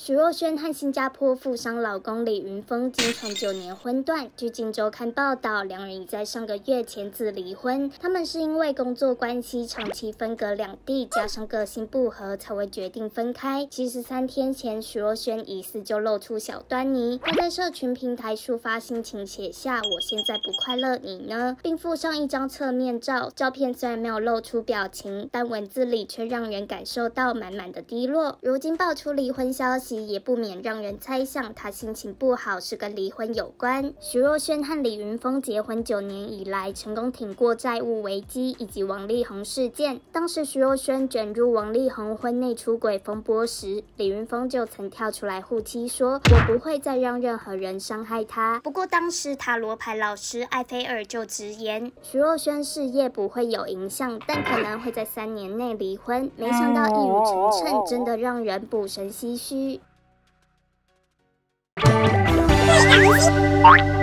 徐若瑄和新加坡富商老公李云峰经传9年婚断。据《镜周刊》报道，两人已在上个月签字离婚。他们是因为工作关系长期分隔两地，加上个性不合，才会决定分开。其实3天前，徐若瑄疑似就露出小端倪，她在社群平台抒发心情，写下“我现在不快乐，你呢”，并附上一张侧面照。照片虽然没有露出表情，但文字里却让人感受到满满的低落。如今爆出离婚消息，也不免让人猜想她心情不好是跟离婚有关。徐若瑄和李云峰结婚9年以来，成功挺过债务危机以及王力宏事件。当时徐若瑄卷入王力宏婚内出轨风波时，李云峰就曾跳出来护妻说：“我不会再让任何人伤害她。”不过当时塔罗牌老师艾菲尔就直言，徐若瑄事业不会有影响，但可能会在3年内离婚。没想到一语成谶，真的让人不胜唏嘘。